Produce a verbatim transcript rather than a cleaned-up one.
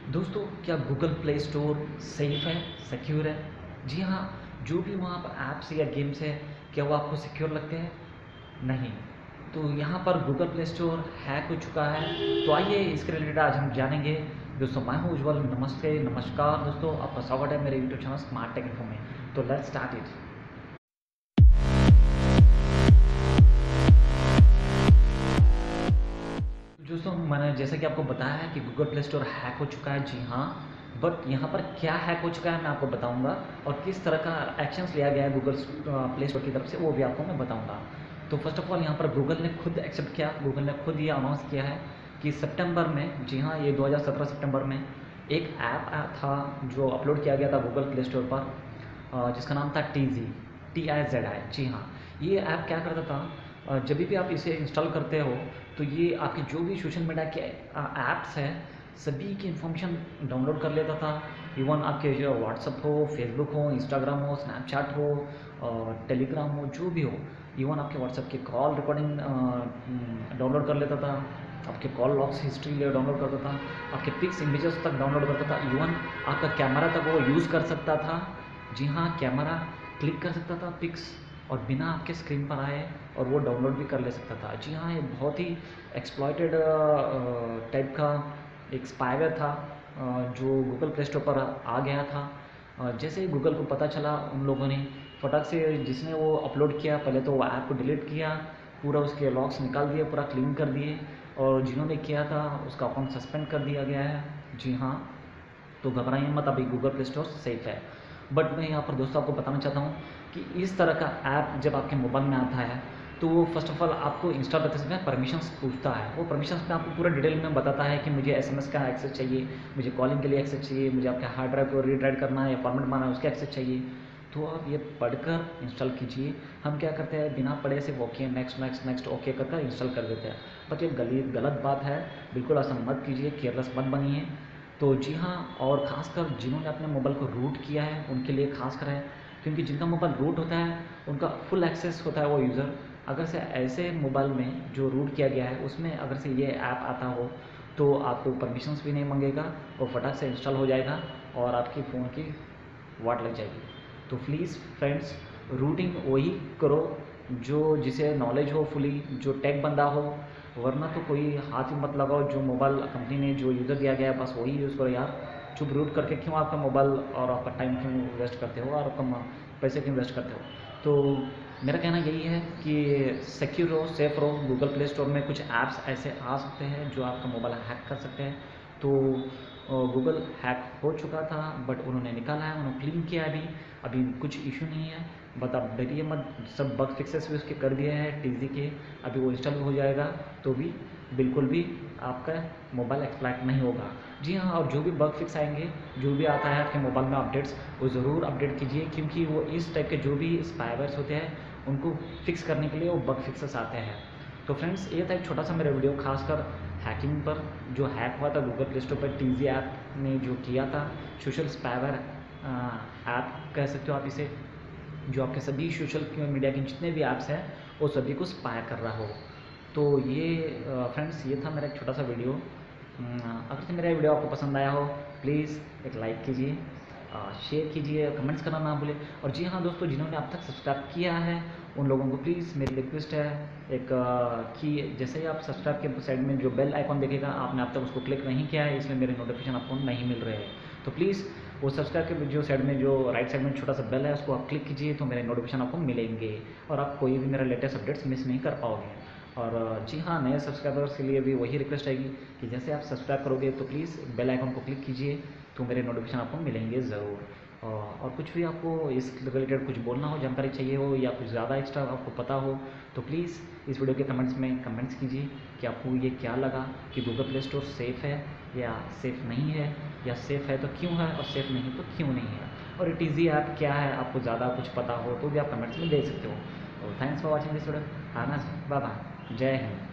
दोस्तों, क्या Google Play Store safe है, सिक्योर है? जी हाँ, जो भी वहाँ पर ऐप्स या गेम्स है, क्या वो आपको सिक्योर लगते हैं? नहीं। तो यहाँ पर गूगल प्ले स्टोर हैक हो चुका है। तो आइए इसके रिलेटेड आज हम जानेंगे। दोस्तों, मैं हूँ उज्ज्वल। नमस्ते, नमस्कार दोस्तों, आपका स्वागत है मेरे YouTube channel smart tech info में। तो लेट्स स्टार्ट इट। दोस्तों, मैंने जैसा कि आपको बताया है कि गूगल प्ले स्टोर हैक हो चुका है। जी हाँ, बट यहाँ पर क्या हैक हो चुका है मैं आपको बताऊंगा, और किस तरह का एक्शंस लिया गया है गूगल प्ले स्टोर की तरफ से वो भी आपको मैं बताऊंगा। तो फर्स्ट ऑफ ऑल, यहाँ पर गूगल ने खुद एक्सेप्ट किया, गूगल ने खुद ये अनाउंस किया है कि सितंबर में, जी हाँ, ये दो हज़ार सत्रह सितंबर में एक ऐप था जो अपलोड किया गया था गूगल प्ले स्टोर पर, अ, जिसका नाम था TG, T I Z I. जी हाँ, ये ऐप क्या करता था, अ, जब भी आप इसे इंस्टॉल करते हो तो ये आपके जो भी सोशल मीडिया के ऐप्स हैं सभी की इन्फॉर्मेशन डाउनलोड कर लेता था। इवन आपके जो व्हाट्सअप हो, फेसबुक हो, इंस्टाग्राम हो, स्नैपचैट हो, टेलीग्राम हो, जो भी हो, इवन आपके व्हाट्सअप की कॉल रिकॉर्डिंग डाउनलोड कर लेता था, आपके कॉल लॉग्स हिस्ट्री डाउनलोड करता था, आपके पिक्स इमेजेस तक डाउनलोड करता था, इवन आपका कैमरा तक वो यूज़ कर सकता था। जी हाँ, कैमरा क्लिक कर सकता था पिक्स, और बिना आपके स्क्रीन पर आए, और वो डाउनलोड भी कर ले सकता था। जी हाँ, ये बहुत ही एक्सप्लॉइटेड टाइप का एक स्पाईवेयर था, अ, जो गूगल प्ले स्टोर पर आ गया था। अ, जैसे ही गूगल को पता चला, उन लोगों ने फटाक से, जिसने वो अपलोड किया, पहले तो वो ऐप को डिलीट किया, पूरा उसके लॉग्स निकाल दिए, पूरा क्लीन कर दिए, और जिन्होंने किया था उसका अकाउंट सस्पेंड कर दिया गया है। जी हाँ, तो घबराइए मत, अभी गूगल प्ले स्टोर सेफ है। बट मैं यहाँ पर दोस्तों आपको बताना चाहता हूँ कि इस तरह का ऐप जब आपके मोबाइल में आता है तो वो फर्स्ट ऑफ ऑल आपको इंस्टॉल करते समय परमिशंस पूछता है। वो परमिशंस में आपको पूरा डिटेल में बताता है कि मुझे एसएमएस का एक्सेस चाहिए, मुझे कॉलिंग के लिए एक्सेस चाहिए, मुझे आपके हार्ड ड्राइव को रीड राइट करना है या फॉर्मेट मारना है उसका एक्सेस चाहिए। तो आप ये पढ़कर इंस्टॉल कीजिए। हम क्या करते हैं, बिना पढ़े से okay next next next okay कर कर इंस्टॉल कर देते हैं, बट ये गली गलत बात है। बिल्कुल ऐसा मत कीजिए, केयरलेस मत बनिए। तो जी हाँ, और ख़ासकर जिन्होंने अपने मोबाइल को रूट किया है उनके लिए खासकर है, क्योंकि जिनका मोबाइल रूट होता है उनका फुल एक्सेस होता है वो यूज़र। अगर से ऐसे मोबाइल में जो रूट किया गया है उसमें अगर से ये ऐप आता हो तो आपको परमिशंस भी नहीं मांगेगा, और फटाक से इंस्टॉल हो जाएगा और आपकी फ़ोन की वाट लग जाएगी। तो प्लीज़ फ्रेंड्स, रूटिंग वही करो जो जिसे नॉलेज हो फुली, जो टेक बंदा हो, वरना तो कोई हाथ ही मत लगाओ। जो मोबाइल कंपनी ने जो यूज़र दिया गया है बस वही यूज़ करो यार। चुप रूट करके क्यों आपका मोबाइल और आपका टाइम क्यों वेस्ट करते हो, और आपका पैसे क्यों वेस्ट करते हो? तो मेरा कहना यही है कि सिक्योर रहो, सेफ रहो। गूगल प्ले स्टोर में कुछ ऐप्स ऐसे आ सकते हैं जो आपका मोबाइल हैक कर सकते हैं। तो गूगल हैक हो चुका था, बट उन्होंने निकाला है, उन्होंने क्लीन किया है। अभी अभी कुछ इशू नहीं है, बट आप डरिए मत, सब बग फिक्सेस भी उसके कर दिए हैं टीजी के। अभी वो इंस्टॉल हो जाएगा तो भी बिल्कुल भी आपका मोबाइल एक्सप्लॉइट नहीं होगा। जी हाँ, और जो भी बग फिक्स आएंगे, जो भी आता है आपके मोबाइल में अपडेट्स, वो ज़रूर अपडेट कीजिए, क्योंकि वो इस टाइप के जो भी स्पाईवेयर्स होते हैं उनको फिक्स करने के लिए वो बग फिक्सेस आते हैं। तो फ्रेंड्स, ये था एक छोटा सा मेरा वीडियो खासकर हैकिंग पर, जो हैक हुआ था गूगल प्ले स्टोर पर टीजी ऐप ने जो किया था। सोशल स्पाईवेयर ऐप कह सकते हो आप इसे, जो आपके सभी सोशल मीडिया के जितने भी ऐप्स हैं वो सभी को स्पाई कर रहा हो। तो ये फ्रेंड्स, ये था मेरा एक छोटा सा वीडियो। अगर से मेरा वीडियो आपको पसंद आया हो, प्लीज़ एक लाइक कीजिए, शेयर कीजिए, कमेंट्स करना ना भूलें। और जी हाँ दोस्तों, जिन्होंने अब तक सब्सक्राइब किया है उन लोगों को प्लीज़ मेरी रिक्वेस्ट है एक आ, कि जैसे ही आप सब्सक्राइब के साइड में जो बेल आइकॉन देखेगा, आपने अब तक उसको क्लिक नहीं किया है, इसलिए मेरे नोटिफिकेशन आपको नहीं मिल रहे हैं। तो प्लीज़ वो सब्सक्राइब के जो साइड में, जो राइट साइड में छोटा सा बेल है, उसको आप क्लिक कीजिए तो मेरे नोटिफिकेशन आपको मिलेंगे, और आप कोई भी मेरा लेटेस्ट अपडेट्स मिस नहीं कर पाओगे। और जी हाँ, नए सब्सक्राइबर्स के लिए भी वही रिक्वेस्ट आएगी कि जैसे आप सब्सक्राइब करोगे तो प्लीज़ बेल आइकन को क्लिक कीजिए तो मेरे नोटिफिकेशन आपको मिलेंगे ज़रूर। और कुछ भी आपको इस रिलेटेड कुछ बोलना हो, जानकारी चाहिए हो, या कुछ ज़्यादा एक्स्ट्रा आपको पता हो, तो प्लीज़ इस वीडियो के कमेंट्स में कमेंट्स कीजिए कि आपको ये क्या लगा, कि गूगल प्ले स्टोर सेफ़ है या सेफ़ नहीं है, या सेफ़ है तो क्यों है, और सेफ़ नहीं तो क्यों नहीं है, और टीजी ऐप क्या है, आपको ज़्यादा कुछ पता हो तो भी आप कमेंट्स में दे सकते हो। तो thanks for watching this video. हाँ ना, बाय बाय, जय हिंद।